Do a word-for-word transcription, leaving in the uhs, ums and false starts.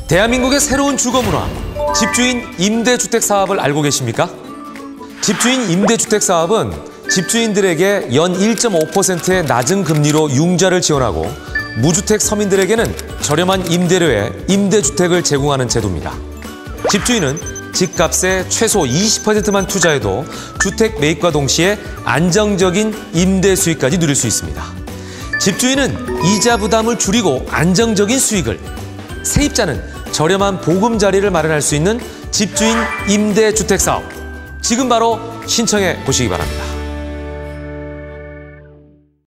대한민국의 새로운 주거 문화, 집주인 임대주택 사업을 알고 계십니까? 집주인 임대주택 사업은 집주인들에게 연 일 점 오 퍼센트의 낮은 금리로 융자를 지원하고 무주택 서민들에게는 저렴한 임대료에 임대주택을 제공하는 제도입니다. 집주인은 집값의 최소 이십 퍼센트만 투자해도 주택 매입과 동시에 안정적인 임대 수익까지 누릴 수 있습니다. 집주인은 이자 부담을 줄이고 안정적인 수익을, 세입자는 저렴한 보금자리를 마련할 수 있는 집주인 임대주택 사업, 지금 바로 신청해 보시기 바랍니다.